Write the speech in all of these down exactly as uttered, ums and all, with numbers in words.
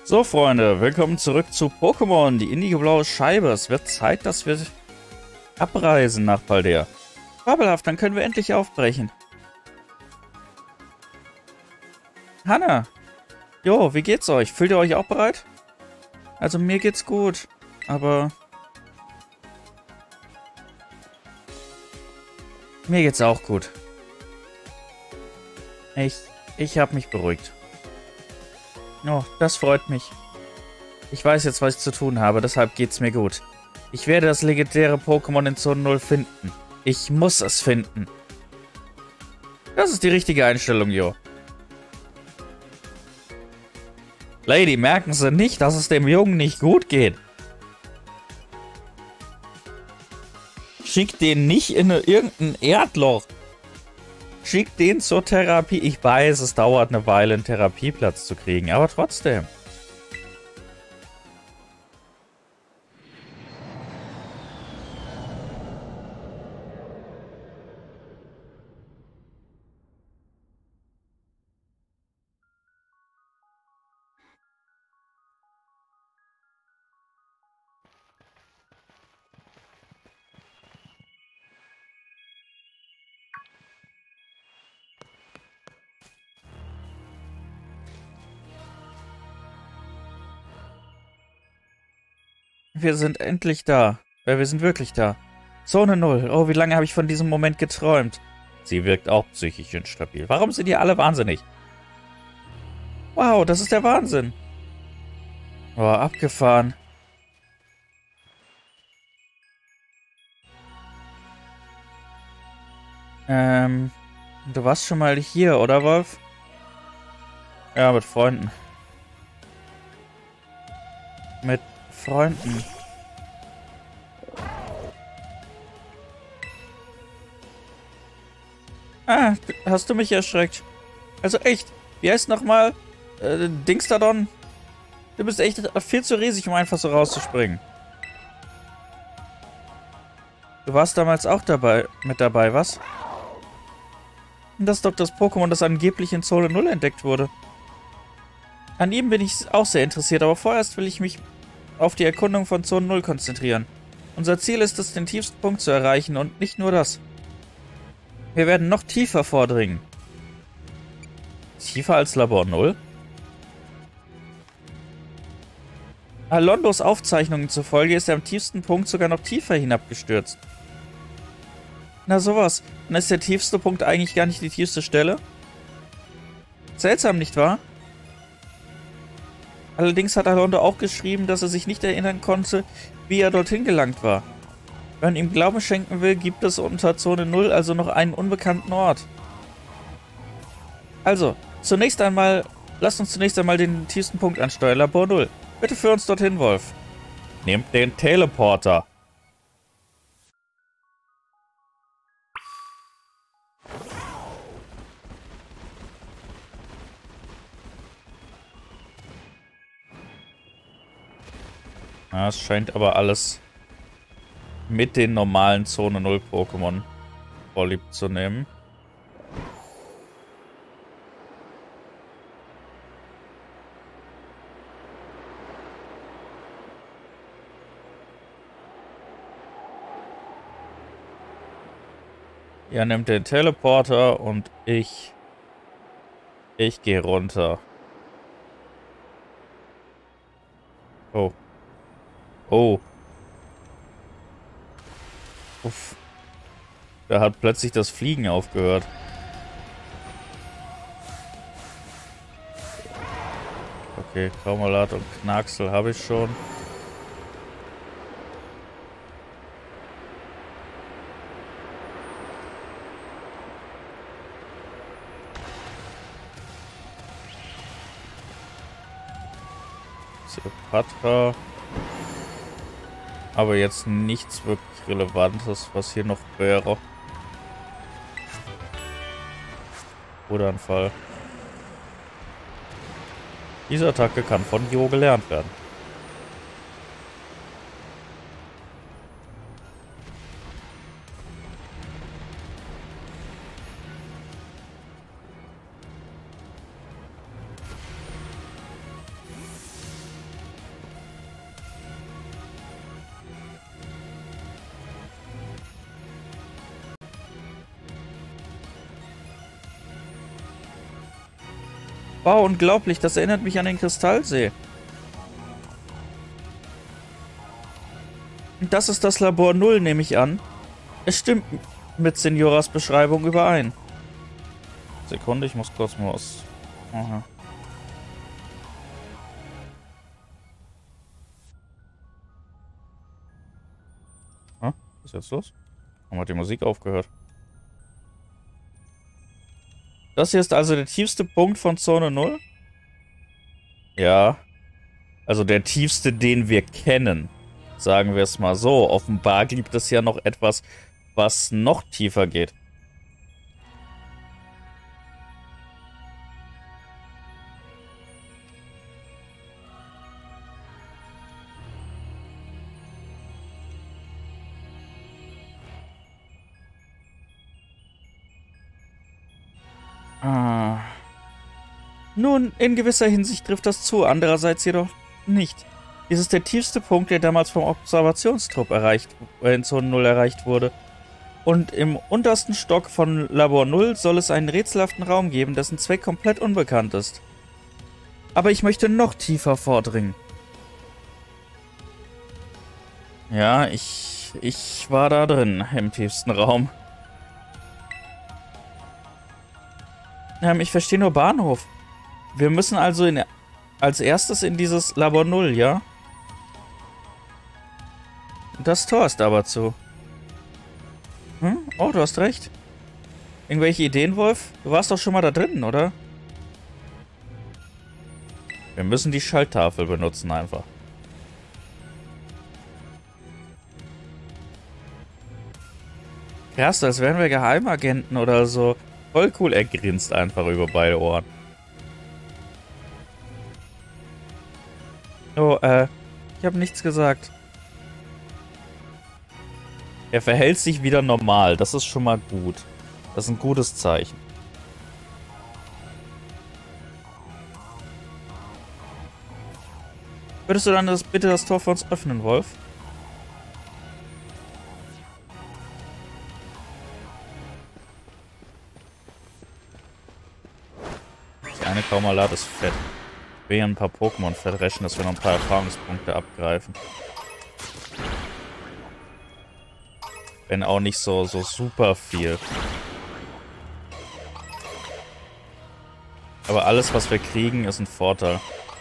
So, Freunde, willkommen zurück zu Pokémon, die indigo-blaue Scheibe. Es wird Zeit, dass wir abreisen nach Paldea. Fabelhaft, dann können wir endlich aufbrechen. Hanna, jo, wie geht's euch? Fühlt ihr euch auch bereit? Also mir geht's gut, aber... Mir geht's auch gut. Ich, ich habe mich beruhigt. Oh, das freut mich. Ich weiß jetzt, was ich zu tun habe, deshalb geht's mir gut. Ich werde das legendäre Pokémon in Zone null finden. Ich muss es finden. Das ist die richtige Einstellung, Jo. Lady, merken Sie nicht, dass es dem Jungen nicht gut geht? Schickt den nicht in irgendein Erdloch. Schickt den zur Therapie. Ich weiß, es dauert eine Weile, einen Therapieplatz zu kriegen, aber trotzdem. Wir sind endlich da. Ja, wir sind wirklich da. Zone null. Oh, wie lange habe ich von diesem Moment geträumt. Sie wirkt auch psychisch instabil. Warum sind ihr alle wahnsinnig? Wow, das ist der Wahnsinn. Oh, abgefahren. Ähm, du warst schon mal hier, oder Wolf? Ja, mit Freunden. Mit Freunden. Ah, hast du mich erschreckt? Also echt, wie heißt nochmal? Äh, Dingstadon? Du bist echt viel zu riesig, um einfach so rauszuspringen. Du warst damals auch dabei, mit dabei, was? Das ist doch das Pokémon, das angeblich in Zone null entdeckt wurde. An ihm bin ich auch sehr interessiert, aber vorerst will ich mich auf die Erkundung von Zone null konzentrieren. Unser Ziel ist es, den tiefsten Punkt zu erreichen und nicht nur das. Wir werden noch tiefer vordringen. Tiefer als Labor null? Alondos Aufzeichnungen zufolge ist er am tiefsten Punkt sogar noch tiefer hinabgestürzt. Na sowas, dann ist der tiefste Punkt eigentlich gar nicht die tiefste Stelle? Seltsam, nicht wahr? Allerdings hat Alondo auch geschrieben, dass er sich nicht erinnern konnte, wie er dorthin gelangt war. Wenn man ihm Glauben schenken will, gibt es unter Zone null also noch einen unbekannten Ort. Also, zunächst einmal, lasst uns zunächst einmal den tiefsten Punkt ansteuern, Labor null. Bitte führ uns dorthin, Wolf. Nehmt den Teleporter. Ja, es scheint aber alles mit den normalen Zone null Pokémon vorlieb zu nehmen. Ja, nimmt den Teleporter und ich... Ich gehe runter. Oh. Oh. Uff. Da hat plötzlich das Fliegen aufgehört. Okay, Kaumalat und Knacksel habe ich schon. Patra. Aber jetzt nichts wirklich Relevantes, was hier noch wäre. Wutanfall. Diese Attacke kann von Jo gelernt werden. Wow, unglaublich, das erinnert mich an den Kristallsee. Das ist das Labor null, nehme ich an. Es stimmt mit Senioras Beschreibung überein. Sekunde, ich muss kurz mal was... Aha. Was ist jetzt los? Warum hat die Musik aufgehört? Das hier ist also der tiefste Punkt von Zone null? Ja. Also der tiefste, den wir kennen. Sagen wir es mal so. Offenbar gibt es ja noch etwas, was noch tiefer geht. Ah. Nun, in gewisser Hinsicht trifft das zu, andererseits jedoch nicht. Dies ist der tiefste Punkt, der damals vom Observationstrupp erreicht, äh, in Zone null erreicht wurde. Und im untersten Stock von Labor null soll es einen rätselhaften Raum geben, dessen Zweck komplett unbekannt ist. Aber ich möchte noch tiefer vordringen. Ja, ich, ich war da drin, im tiefsten Raum. Ähm, ich verstehe nur Bahnhof. Wir müssen also in, als erstes in dieses Labor null, ja? Das Tor ist aber zu. Hm? Oh, du hast recht. Irgendwelche Ideen, Wolf? Du warst doch schon mal da drin, oder? Wir müssen die Schalttafel benutzen einfach. Krass, als wären wir Geheimagenten oder so. Voll cool, er grinst einfach über beide Ohren. Oh, äh, ich habe nichts gesagt. Er verhält sich wieder normal, das ist schon mal gut. Das ist ein gutes Zeichen. Würdest du dann das, bitte das Tor für uns öffnen, Wolf? Die eine Kaumalat ist fett. Ich will hier ein paar Pokémon fett rächen, dass wir noch ein paar Erfahrungspunkte abgreifen. Wenn auch nicht so, so super viel. Aber alles, was wir kriegen, ist ein Vorteil.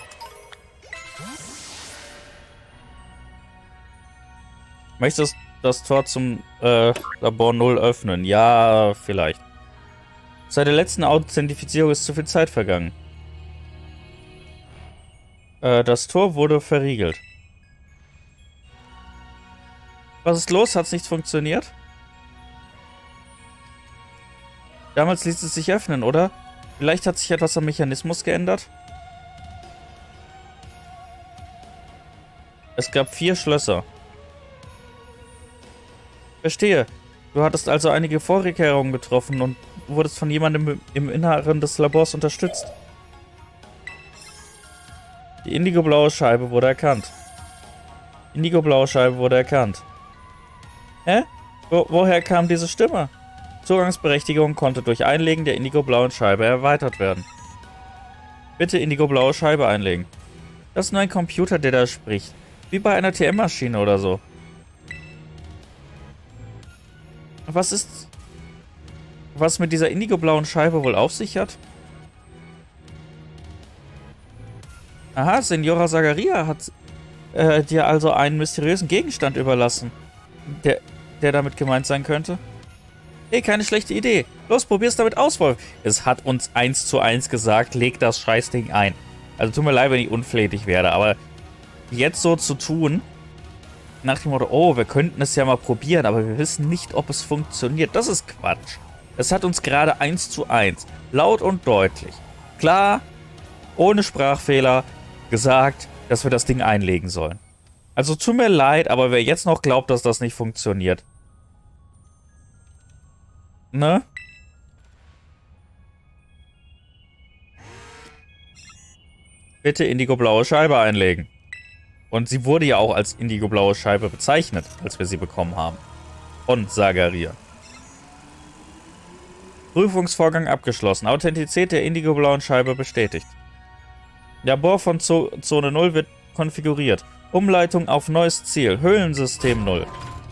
Möchtest du das Tor zum äh, Labor null öffnen? Ja, vielleicht. Seit der letzten Authentifizierung ist zu viel Zeit vergangen. Äh, das Tor wurde verriegelt. Was ist los? Hat's nicht funktioniert? Damals ließ es sich öffnen, oder? Vielleicht hat sich etwas am Mechanismus geändert? Es gab vier Schlösser. Verstehe. Du hattest also einige Vorkehrungen getroffen und wurdest von jemandem im Inneren des Labors unterstützt. Die indigoblaue Scheibe wurde erkannt. Indigoblaue Scheibe wurde erkannt. Hä? Wo, woher kam diese Stimme? Zugangsberechtigung konnte durch Einlegen der indigoblauen Scheibe erweitert werden. Bitte indigoblaue Scheibe einlegen. Das ist nur ein Computer, der da spricht. Wie bei einer T M-Maschine oder so. Was ist... Was mit dieser indigoblauen Scheibe wohl auf sich hat? Aha, Senora Sagaria hat äh, dir also einen mysteriösen Gegenstand überlassen. Der, der damit gemeint sein könnte? Hey, keine schlechte Idee. Los, probier's damit aus, Wolf. Es hat uns eins zu eins gesagt, leg das Scheißding ein. Also tut mir leid, wenn ich unflätig werde, aber jetzt so zu tun, nach dem Motto, oh, wir könnten es ja mal probieren, aber wir wissen nicht, ob es funktioniert. Das ist Quatsch. Es hat uns gerade eins zu eins, laut und deutlich, klar, ohne Sprachfehler, gesagt, dass wir das Ding einlegen sollen. Also tut mir leid, aber wer jetzt noch glaubt, dass das nicht funktioniert. Ne? Bitte indigoblaue Scheibe einlegen. Und sie wurde ja auch als indigoblaue Scheibe bezeichnet, als wir sie bekommen haben. Von Sagaria. Prüfungsvorgang abgeschlossen. Authentizität der indigo-blauen Scheibe bestätigt. Labor von Zo Zone null wird konfiguriert. Umleitung auf neues Ziel. Höhlensystem null.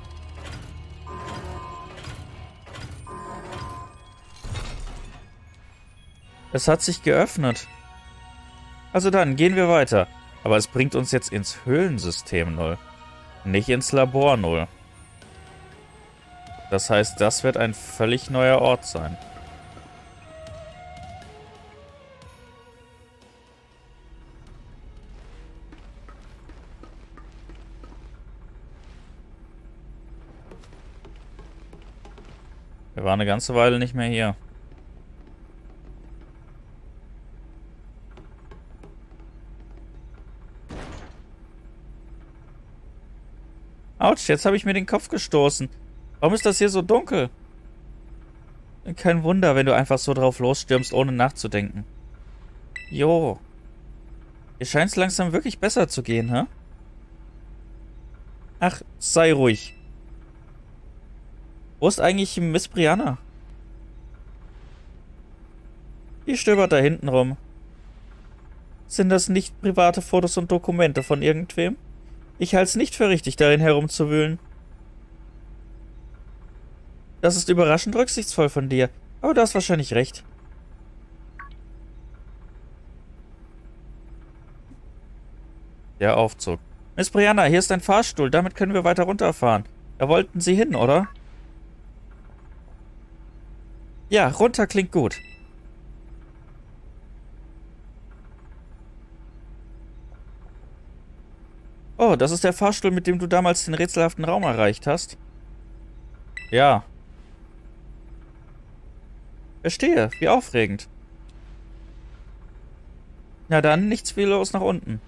Es hat sich geöffnet. Also dann, gehen wir weiter. Aber es bringt uns jetzt ins Höhlensystem null. Nicht ins Labor null. Das heißt, das wird ein völlig neuer Ort sein. Wir waren eine ganze Weile nicht mehr hier. Autsch, jetzt habe ich mir den Kopf gestoßen. Warum ist das hier so dunkel? Kein Wunder, wenn du einfach so drauf losstürmst, ohne nachzudenken. Jo. Hier scheint es langsam wirklich besser zu gehen, hä? Ach, sei ruhig. Wo ist eigentlich Miss Brianna? Die stöbert da hinten rum. Sind das nicht private Fotos und Dokumente von irgendwem? Ich halte es nicht für richtig, darin herumzuwühlen. Das ist überraschend rücksichtsvoll von dir, aber du hast wahrscheinlich recht. Der Aufzug. Miss Brianna, hier ist ein Fahrstuhl, damit können wir weiter runterfahren. Da wollten Sie hin, oder? Ja, runter klingt gut. Oh, das ist der Fahrstuhl, mit dem du damals den rätselhaften Raum erreicht hast? Ja. Verstehe, wie aufregend. Na dann, nichts wie los nach unten.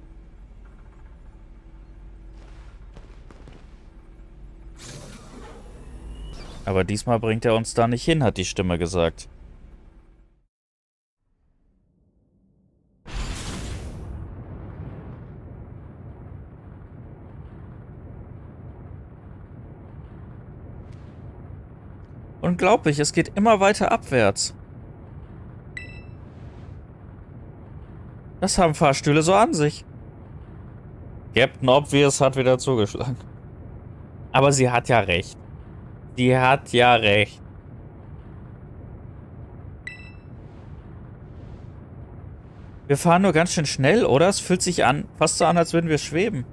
Aber diesmal bringt er uns da nicht hin, hat die Stimme gesagt. Unglaublich, es geht immer weiter abwärts. Das haben Fahrstühle so an sich. Captain Obvious hat wieder zugeschlagen. Aber sie hat ja recht. Die hat ja recht. Wir fahren nur ganz schön schnell, oder? Es fühlt sich an, fast so an, als würden wir schweben.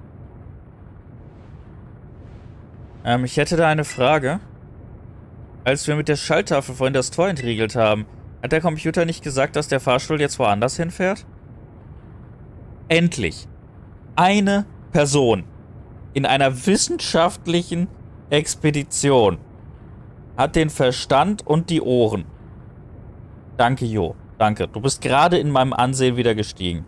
Ähm, ich hätte da eine Frage. Als wir mit der Schalltafel vorhin das Tor entriegelt haben, hat der Computer nicht gesagt, dass der Fahrstuhl jetzt woanders hinfährt? Endlich. Eine Person in einer wissenschaftlichen Expedition hat den Verstand und die Ohren. Danke, Jo. Danke. Du bist gerade in meinem Ansehen wieder gestiegen.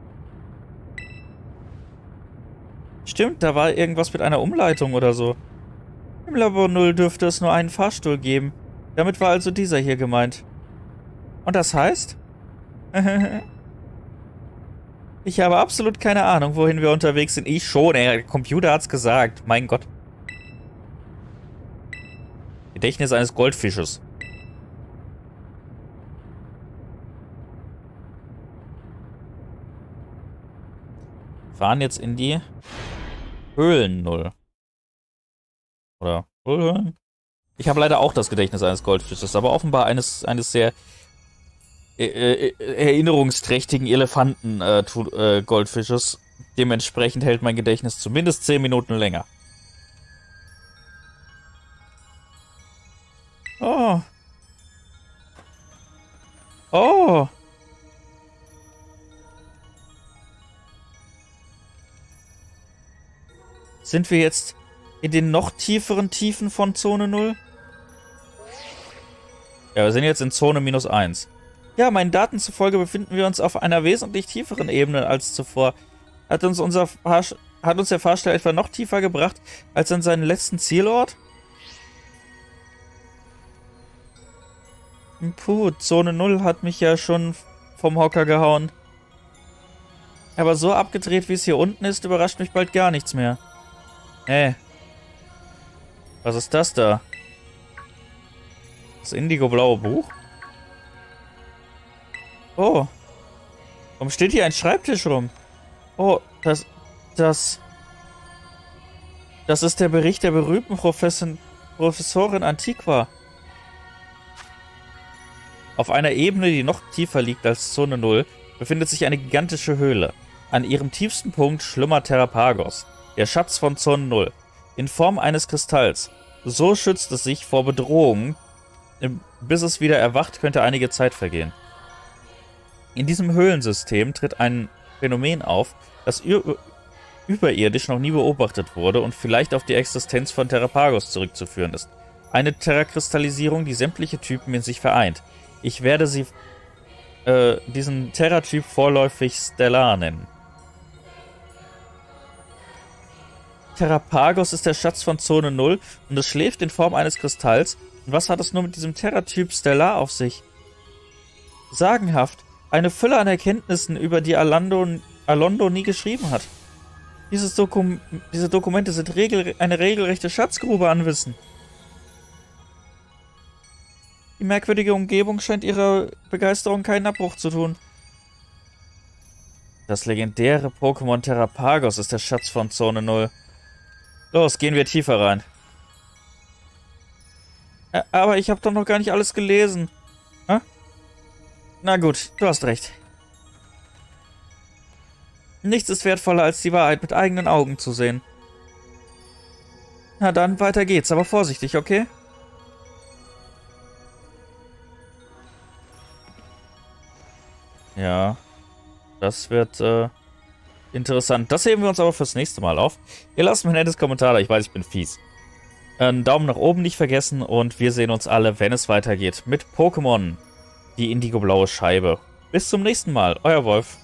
Stimmt, da war irgendwas mit einer Umleitung oder so. Im Labor null dürfte es nur einen Fahrstuhl geben. Damit war also dieser hier gemeint. Und das heißt? Ich habe absolut keine Ahnung, wohin wir unterwegs sind. Ich schon, ey. Der Computer hat's gesagt. Mein Gott. Gedächtnis eines Goldfisches. Fahren jetzt in die Höhlen null. Oder Höhlen? Ich habe leider auch das Gedächtnis eines Goldfisches, aber offenbar eines, eines sehr äh, äh, erinnerungsträchtigen Elefanten-Goldfisches. Äh, äh, Dementsprechend hält mein Gedächtnis zumindest zehn Minuten länger. Oh. Oh. Sind wir jetzt in den noch tieferen Tiefen von Zone null? Ja, wir sind jetzt in Zone minus eins. Ja, meinen Daten zufolge befinden wir uns auf einer wesentlich tieferen Ebene als zuvor. Hat uns, unser Fahrst- hat uns der Fahrstuhl etwa noch tiefer gebracht als an seinen letzten Zielort? Puh, Zone null hat mich ja schon vom Hocker gehauen. Aber so abgedreht, wie es hier unten ist, überrascht mich bald gar nichts mehr. Hey. Was ist das da? Das indigo-blaue Buch? Oh. Warum steht hier ein Schreibtisch rum? Oh, das... Das... Das ist der Bericht der berühmten Professin, Professorin Antiqua. Auf einer Ebene, die noch tiefer liegt als Zone null, befindet sich eine gigantische Höhle. An ihrem tiefsten Punkt schlummert Terrapagos, der Schatz von Zone null, in Form eines Kristalls. So schützt es sich vor Bedrohungen. Bis es wieder erwacht, könnte einige Zeit vergehen. In diesem Höhlensystem tritt ein Phänomen auf, das überirdisch noch nie beobachtet wurde und vielleicht auf die Existenz von Terrapagos zurückzuführen ist. Eine Terrakristallisierung, die sämtliche Typen in sich vereint. Ich werde sie, äh, diesen Terratyp vorläufig Stellar nennen. Terrapagos ist der Schatz von Zone null und es schläft in Form eines Kristalls. Und was hat es nur mit diesem Terratyp Stellar auf sich? Sagenhaft. Eine Fülle an Erkenntnissen, über die Alondo, Alondo nie geschrieben hat. Dieses Dokum diese Dokumente sind regel eine regelrechte Schatzgrube an Wissen. Die merkwürdige Umgebung scheint ihrer Begeisterung keinen Abbruch zu tun. Das legendäre Pokémon Terrapagos ist der Schatz von Zone null. Los, gehen wir tiefer rein. Ä aber ich habe doch noch gar nicht alles gelesen. Hä? Na gut, du hast recht. Nichts ist wertvoller, als die Wahrheit mit eigenen Augen zu sehen. Na dann, weiter geht's, aber vorsichtig, okay? Ja, das wird äh, interessant. Das heben wir uns aber fürs nächste Mal auf. Ihr lasst mir ein nettes Kommentar da, ich weiß, ich bin fies. Einen Daumen nach oben nicht vergessen und wir sehen uns alle, wenn es weitergeht, mit Pokémon, die indigo-blaue Scheibe. Bis zum nächsten Mal, euer Wolf.